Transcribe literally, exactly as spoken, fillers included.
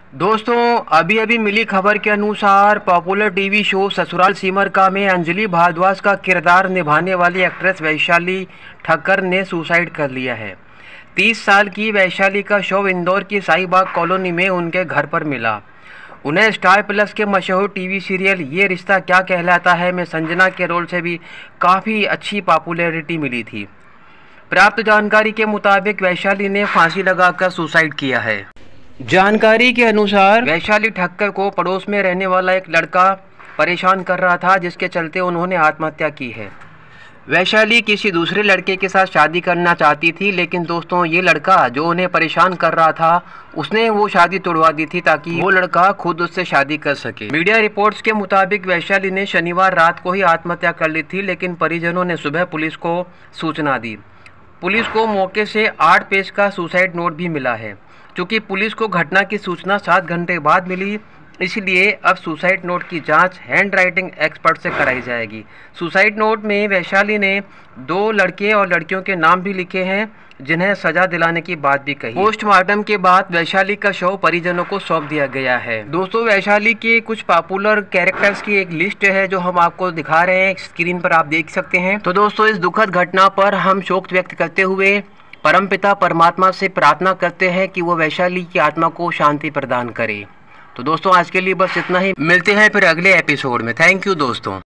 दोस्तों, अभी अभी मिली खबर के अनुसार popular TV show Sasural Simar का में अंजलि भारद्वाज का किरदार निभाने वाली एक्ट्रेस वैशाली ठक्कर ने सुसाइड कर लिया है। तीस साल की वैशाली का शव इंदौर की साईबाग कॉलोनी में उनके घर पर मिला। उन्हें स्टार प्लस के मशहूर टीवी सीरियल ये रिश्ता क्या कहलाता है में संजना के रोल से भी काफ़ी अच्छी पॉपुलैरिटी मिली थी। प्राप्त जानकारी के मुताबिक वैशाली ने फांसी लगाकर सुसाइड किया है। जानकारी के अनुसार वैशाली ठक्कर को पड़ोस में रहने वाला एक लड़का परेशान कर रहा था, जिसके चलते उन्होंने आत्महत्या की है। वैशाली किसी दूसरे लड़के के साथ शादी करना चाहती थी, लेकिन दोस्तों ये लड़का जो उन्हें परेशान कर रहा था उसने वो शादी तोड़वा दी थी ताकि वो लड़का खुद उससे शादी कर सके। मीडिया रिपोर्ट्स के मुताबिक वैशाली ने शनिवार रात को ही आत्महत्या कर ली थी, लेकिन परिजनों ने सुबह पुलिस को सूचना दी। पुलिस को मौके से आठ पेज का सुसाइड नोट भी मिला है। चूँकि पुलिस को घटना की सूचना सात घंटे बाद मिली, इसलिए अब सुसाइड नोट की जांच हैंड राइटिंग एक्सपर्ट से कराई जाएगी। सुसाइड नोट में वैशाली ने दो लड़के और लड़कियों के नाम भी लिखे हैं, जिन्हें सजा दिलाने की बात भी कही। पोस्टमार्टम के बाद वैशाली का शव परिजनों को सौंप दिया गया है। दोस्तों, वैशाली के कुछ पॉपुलर कैरेक्टर्स की एक लिस्ट है जो हम आपको दिखा रहे हैं, स्क्रीन पर आप देख सकते हैं। तो दोस्तों, इस दुखद घटना पर हम शोक व्यक्त करते हुए परमपिता परमात्मा से प्रार्थना करते हैं कि वो वैशाली की आत्मा को शांति प्रदान करे। तो दोस्तों, आज के लिए बस इतना ही। मिलते हैं फिर अगले एपिसोड में। थैंक यू दोस्तों।